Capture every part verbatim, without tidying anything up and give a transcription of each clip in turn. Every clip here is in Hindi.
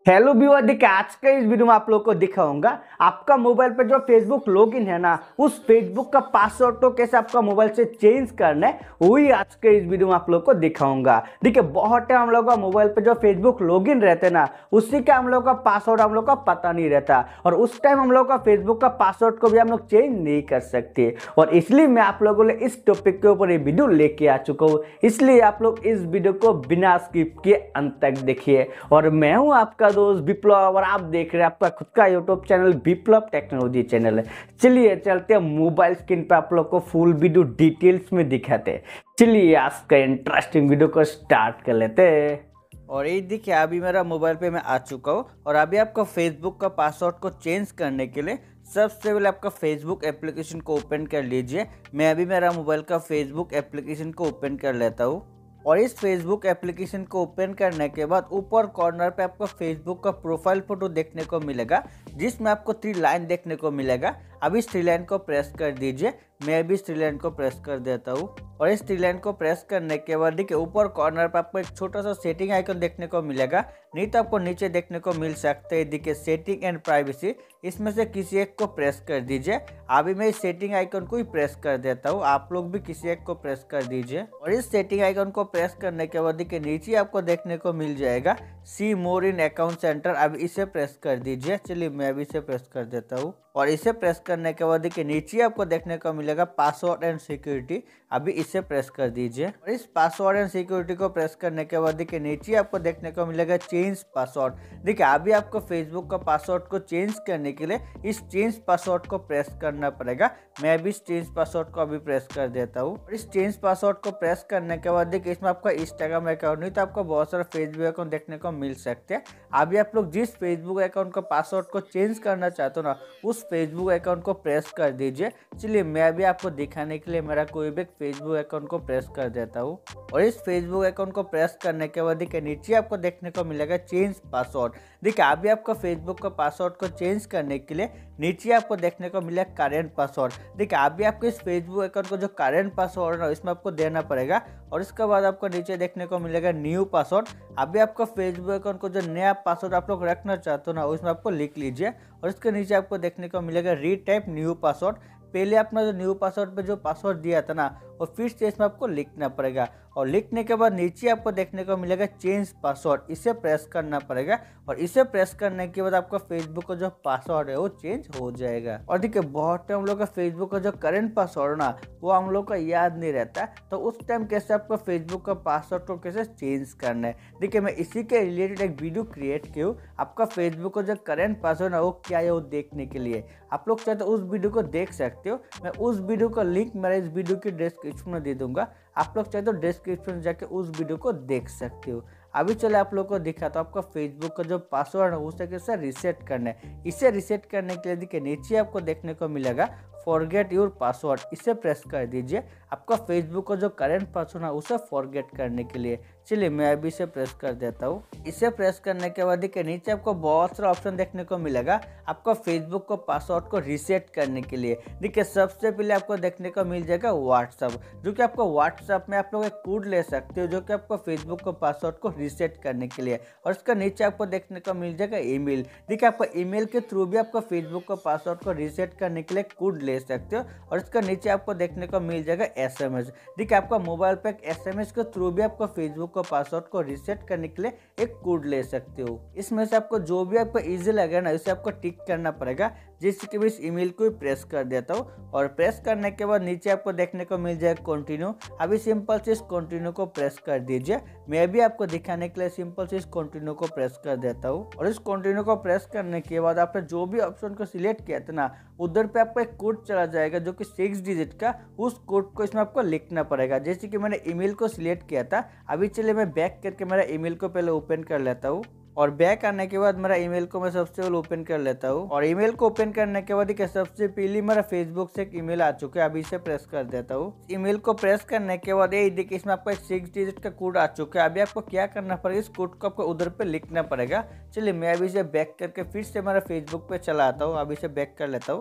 हेलो व्यूअर, देखिए आज के इस वीडियो में आप लोग को दिखाऊंगा आपका मोबाइल पे जो फेसबुक लॉगिन है ना, उस फेसबुक का पासवर्ड तो कैसे आपका मोबाइल से चेंज करना है, वही आज के इस वीडियो में आप लोग को दिखाऊंगा। देखिए बहुत टाइम हम लोग का मोबाइल पे जो फेसबुक लॉगिन रहते ना, उसी का हम लोग का पासवर्ड हम लोग का पता नहीं रहता, और उस टाइम हम लोग का फेसबुक का पासवर्ड को भी हम लोग चेंज नहीं कर सकते। और इसलिए मैं आप लोगों ने इस टॉपिक के ऊपर ये वीडियो लेके आ चुका हूँ, इसलिए आप लोग इस वीडियो को बिना स्किप किए अंत तक देखिए। और मैं हूँ आपका दोस्त विप्लव, और आप देख रहे हैं आपका खुद का YouTube channel Viplav technology channel है। चलिए चलते हैं मोबाइल स्क्रीन पे आप लोग को फुल वीडियो डिटेल्स में दिखाते हैं। चलिए आज का इंटरेस्टिंग वीडियो को स्टार्ट कर लेते हैं। और ये देखिए अभी मेरा मोबाइल पे मैं आ चुका हूँ, और अभी आपका फेसबुक का पासवर्ड को चेंज करने के लिए सबसे पहले आपका फेसबुक एप्लीकेशन को ओपन कर लीजिए। मैं अभी मेरा मोबाइल का फेसबुक एप्लीकेशन को ओपन कर लेता हूँ। और इस फेसबुक एप्लीकेशन को ओपन करने के बाद ऊपर कॉर्नर पे आपको फेसबुक का प्रोफाइल फोटो देखने को मिलेगा, जिसमें आपको थ्री लाइन देखने को मिलेगा। अब इस थ्री लाइन को प्रेस कर दीजिए। मैं भी इस थ्री लाइन को प्रेस कर देता हूँ। और इस थ्री लाइन को प्रेस करने के बाद देखिए ऊपर कॉर्नर पर आपको एक छोटा सा सेटिंग आइकन देखने को मिलेगा, नहीं तो आपको नीचे देखने को मिल सकता है। देखिए सेटिंग एंड प्राइवेसी, इसमें से किसी एक को प्रेस कर दीजिए। अभी मैं इस सेटिंग आइकन को ही प्रेस कर देता हूँ, आप लोग भी किसी एक को प्रेस कर दीजिए। और इस सेटिंग आइकन को प्रेस करने के बाद देखिए नीचे आपको देखने को मिल जाएगा सी मोर इन अकाउंट सेंटर। अब इसे प्रेस कर दीजिए। चलिए मैं भी इसे प्रेस कर देता हूँ। और इसे प्रेस करने के बाद देखिए नीचे आपको देखने को मिलेगा पासवर्ड एंड सिक्योरिटी। अभी इसे प्रेस कर दीजिए। और इस पासवर्ड एंड सिक्योरिटी को प्रेस करने के बाद देखिए नीचे आपको देखने को मिलेगा चेंज पासवर्ड। देखिए अभी आपको फेसबुक का पासवर्ड को चेंज करने के लिए इस चेंज पासवर्ड को प्रेस करना पड़ेगा। मैं भी इस चेंज पासवर्ड को अभी प्रेस कर देता हूँ। और इस चेंज पासवर्ड को प्रेस करने के बाद देखिए इसमें आपका इंस्टाग्राम अकाउंट नहीं तो आपको बहुत सारा फेसबुक अकाउंट देखने को मिल सकते हैं। अभी आप लोग जिस फेसबुक अकाउंट का पासवर्ड को चेंज करना चाहते हो ना, उस फेसबुक अकाउंट को प्रेस कर दीजिए। चलिए मैं भी आपको दिखाने के लिए मेरा कोई भी फेसबुक अकाउंट को प्रेस कर देता हूँ। और इस फेसबुक अकाउंट को प्रेस करने के बाद देखिए नीचे आपको देखने को मिलेगा चेंज पासवर्ड। देखिए अभी आपका फेसबुक का पासवर्ड को चेंज करने के लिए नीचे आपको देखने को मिलेगा करेंट पासवर्ड। देखिए अभी आपको इस फेसबुक अकाउंट को जो करेंट पासवर्ड है इसमें आपको देना पड़ेगा। और इसके बाद आपको नीचे देखने को मिलेगा न्यू पासवर्ड। अभी आपका फेसबुक अकाउंट को जो नया पासवर्ड आप लोग रखना चाहते हो ना, उसमें आपको लिख लीजिए। और इसके नीचे आपको देखने को मिलेगा रीटाइप न्यू पासवर्ड। पहले आपने जो न्यू पासवर्ड पे जो पासवर्ड दिया था ना, और फिर से इसमें आपको लिखना पड़ेगा। और लिखने के बाद नीचे आपको देखने को मिलेगा चेंज पासवर्ड, इसे प्रेस करना पड़ेगा। और इसे प्रेस करने के बाद आपका फेसबुक का जो पासवर्ड है वो चेंज हो जाएगा। और देखिए बहुत टाइम हम लोग का फेसबुक का जो करंट पासवर्ड ना, वो हम लोग का याद नहीं रहता, तो उस टाइम कैसे आपका फेसबुक का पासवर्ड को कैसे चेंज करना है, देखिए मैं इसी के रिलेटेड एक वीडियो क्रिएट की हूँ। आपका फेसबुक का जो करंट पासवर्ड है वो क्या है वो देखने के लिए आप लोग चाहे तो उस वीडियो को देख सकते हो। मैं उस वीडियो का लिंक मेरे इस वीडियो की डिस्क्रिप्शन में दे दूंगा, आप लोग चाहे तो डिस्क्रिप्शन में जाके उस वीडियो को देख सकते हो। अभी चले आप लोग को दिखा तो आपका फेसबुक का जो पासवर्ड है उसे कैसे रीसेट करना है। इसे रीसेट करने के लिए देखिए नीचे आपको देखने को मिलेगा फॉरगेट योर पासवर्ड, इसे प्रेस कर दीजिए। आपका फेसबुक का जो करंट पासवर्ड है उसे फॉरगेट करने के लिए। चलिए मैं अभी इसे प्रेस कर देता हूँ। इसे प्रेस करने के बाद देखिए नीचे आपको बहुत सारा ऑप्शन देखने को मिलेगा आपका फेसबुक को पासवर्ड को रीसेट करने के लिए। देखिए सबसे पहले आपको देखने को मिल जाएगा व्हाट्सअप, जो कि आपको व्हाट्सअप में आप लोग एक कोड ले सकते हो जो कि आपको फेसबुक को पासवर्ड को रीसेट करने के लिए। और इसका नीचे आपको देखने को मिल जाएगा ईमेल। देखिए आपको ईमेल के थ्रू भी आपका फेसबुक को पासवर्ड को रीसेट करने के लिए कोड ले सकते हो। और इसका नीचे आपको देखने को मिल जाएगा एसएमएस। देखिए आपका मोबाइल पे एक एसएमएस के थ्रू भी आपको फेसबुक को पासवर्ड को रीसेट करने के लिए एक कोड ले सकते हो। इसमें से आपको जो भी आपको इजी लगे ना, इसे आपको टिक करना पड़ेगा। जिससे कि मैं इस ईमेल को ही प्रेस कर देता हूँ। और प्रेस करने के बाद नीचे आपको देखने को मिल जाएगा कंटिन्यू। अभी सिंपल से इस कंटिन्यू को प्रेस कर दीजिए। मैं भी आपको दिखाने के लिए सिंपल से इस कंटिन्यू को प्रेस कर देता हूँ। और इस कंटिन्यू को प्रेस करने के बाद आपने जो भी ऑप्शन को सिलेक्ट किया था ना, उधर पे आपको एक कोड चला जाएगा जो कि सिक्स डिजिट का। उस कोड को इसमें आपको लिखना पड़ेगा। जैसे कि मैंने ईमेल को सिलेक्ट किया था। अभी चलिए मैं बैक करके मेरा ईमेल को पहले ओपन कर लेता हूँ। और बैक आने के बाद मेरा ईमेल को मैं सबसे पहले ओपन कर लेता हूँ। और ईमेल को ओपन करने के बाद देखिए सबसे पहले मेरा फेसबुक से एक ईमेल आ चुका है। अभी इसे प्रेस कर देता हूँ। ईमेल को प्रेस करने के बाद ये देखिए इसमें आपको एक सिक्स डिजिट का कोड आ चुका है। अभी आपको क्या करना पड़ेगा, इस कोड को आपको उधर पे लिखना पड़ेगा। चलिए मैं अभी इसे बैक करके फिर से मेरा फेसबुक पे चला आता हूँ। अभी इसे बैक कर लेता हूँ।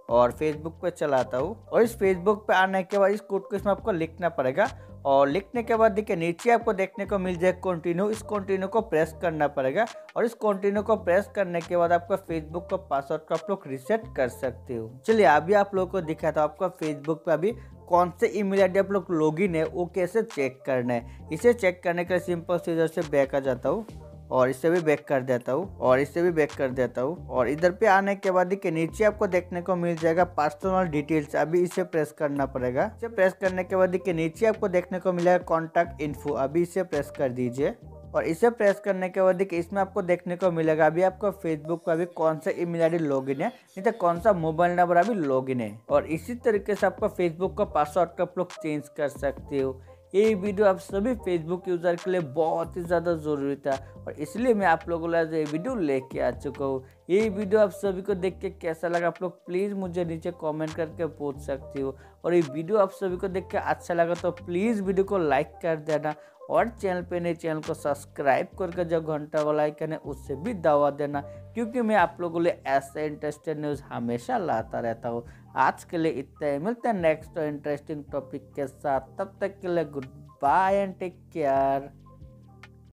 और फेसबुक पे चलाता हूँ। और इस फेसबुक पे आने के बाद इस कोड को इसमें आपको लिखना पड़ेगा और लिखने के बाद देखिए नीचे आपको देखने को मिल जाए कंटिन्यू। इस कंटिन्यू को प्रेस करना पड़ेगा और इस कंटिन्यू को प्रेस करने के बाद आपका फेसबुक का पासवर्ड को आप लोग रिसेट कर सकते हो। चलिए अभी आप लोगों को दिखा था आपका फेसबुक पे अभी कौन से ईमेल आईडी आप लोग लॉगिन है वो कैसे चेक करना है। इसे चेक करने के लिए सिंपल से इधर से बैक आ जाता हूँ और इससे भी बैक कर देता हूँ और इससे भी बैक कर देता हूँ और इधर पे आने के बाद देखिए नीचे आपको देखने को मिल जाएगा पर्सनल डिटेल्स। अभी इसे प्रेस करना पड़ेगा। इसे प्रेस करने के बाद देखिए नीचे आपको देखने को मिलेगा कॉन्टैक्ट इन्फो। अभी इसे प्रेस कर दीजिए और इसे प्रेस करने के बाद देखिए इसमें आपको देखने को मिलेगा अभी आपका फेसबुक पर अभी कौन सा ईमेल आईडी लॉगिन है, नहीं तो कौन सा मोबाइल नंबर अभी लॉगिन है। और इसी तरीके से आपका फेसबुक का पासवर्ड को आप लोग चेंज कर सकते हो। ये वीडियो आप सभी फेसबुक यूज़र के लिए बहुत ही ज़्यादा ज़रूरी था और इसलिए मैं आप लोगों के लिए ये वीडियो लेके आ चुका हूँ। ये वीडियो आप सभी को देख के कैसा लगा आप लोग प्लीज़ मुझे नीचे कमेंट करके पूछ सकते हो। और ये वीडियो आप सभी को देख के अच्छा लगा तो प्लीज़ वीडियो को लाइक कर देना और चैनल पे नए चैनल को सब्सक्राइब करके जो घंटा वाला आइकन है उससे भी दबा देना, क्योंकि मैं आप लोगों के लिए ऐसे इंटरेस्टिंग न्यूज़ हमेशा लाता रहता हूँ। आज के लिए इतना ही, मिलते हैं नेक्स्ट इंटरेस्टिंग टॉपिक के साथ। तब तक के लिए goodbye and take care.